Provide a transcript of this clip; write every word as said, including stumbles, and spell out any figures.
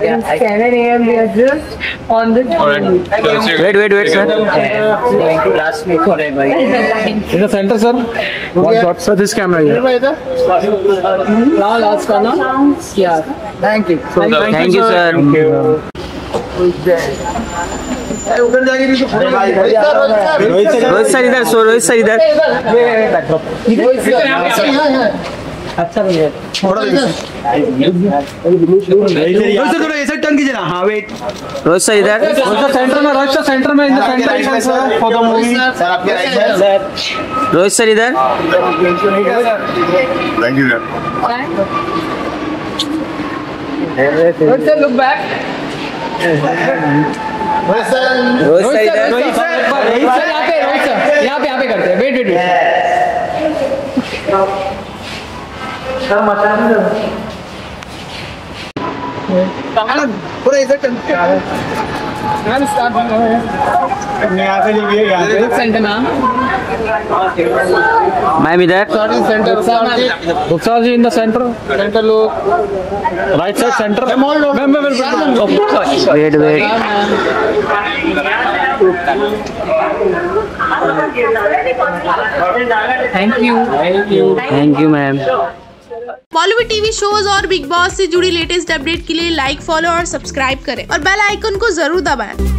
Since seven A M we are just on the journey. Wait, wait, wait, sir. Going to last me forever. In the center, sir. One shot, sir. This camera here. Now last corner. Yeah. Thank you. So, thank, Thank you, you, sir. sir. Thank you. Rohit sir इधर, so Rohit sir इधर। अच्छा भैया थोड़ा थोड़ा ऐसा turn कीजिए ना। हाँ वेट। रोहित सर इधर। रोहित सेंटर में, रोहित सेंटर में, in the centre for the movie. Sir आपके राइट साइड। रोहित सर इधर। Thank you sir look back. Rohit sir इधर। रोहित सर यहाँ पे, रोहित सर यहाँ पे, यहाँ पे करते हैं। वेट वेट पूरा ऐसा टर्न सेंटर मैम। मैम इधर। Centre sir ji in the centre centre लोग right side centre ma'am ma'am wait wait. Thank you thank you ma'am. Bollywood TV shows और बिग बॉस से जुड़ी लेटेस्ट अपडेट के लिए लाइक, फॉलो और सब्सक्राइब करें और बेल आइकन को जरूर दबाएं।